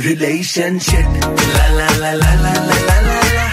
relationship. La la la la la la la la la.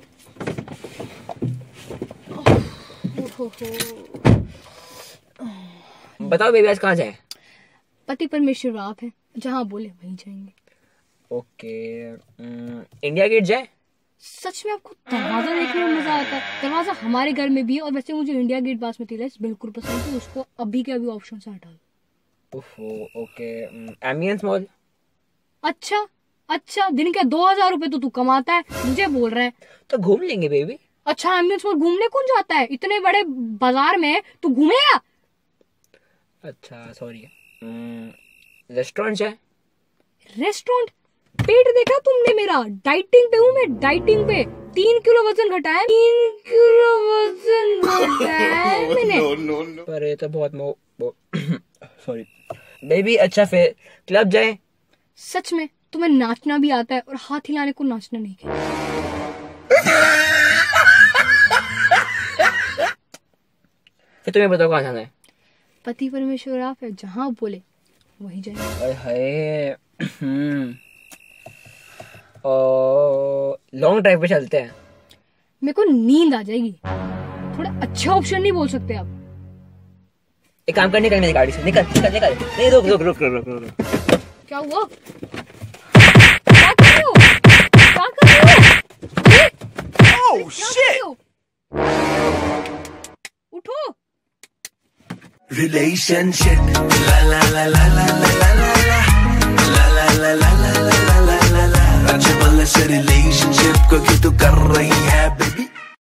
बताओ baby आज कहाँ जाए? पति परमेश्वर आप है, जहाँ बोले वहीं जाएंगे। ओके, इंडिया गेट जाए? सच में आपको दरवाजा देखने में मजा आता है? दरवाजा हमारे घर में भी है, और वैसे मुझे इंडिया गेट बासमती राइस बिल्कुल पसंद है, उसको अभी के अभी ऑप्शन से हटा दो। Okay, Ambience Mall? अच्छा, दिन के 2000 रुपए तो तू कमाता है, मुझे बोल रहा है? तो घूम लेंगे बेबी। अच्छा, एम्बियंस मॉल घूमने कौन जाता है? इतने बड़े बाजार में तू घूमेगा? अच्छा सॉरी, रेस्टोरेंट जाए? रेस्टोरेंट? पेट देखा तुमने मेरा? डाइटिंग पे हूँ मैं, डाइटिंग पे। 3 किलो वजन घटाया, 3 किलो वजन घटाया मैंने। पर ये तो बहुत सॉरी बेबी। अच्छा फिर क्लब जाए? सच में तुम्हें नाचना भी आता है और हाथ हिलाने को नाचना नहीं है? फिर तुम्हें बताओ कहाँ जाना है? पति परमेश्वर आप है, जहाँ बोले वहीं जाएंगे। हाय लॉन्ग ड्राइव पे चलते हैं। मेरे को नींद आ जाएगी, थोड़ा अच्छा ऑप्शन नहीं बोल सकते आप? एक काम कर, निकल मेरी गाड़ी से, निकल। नहीं रुक। क्या हुआ? क्या कर रहे हो? Oh shit! उठो। Relationship. La la la la la la la la la. La la la la la la la la la la. अच्छा भला से relationship को क्यों तू कर रही है baby?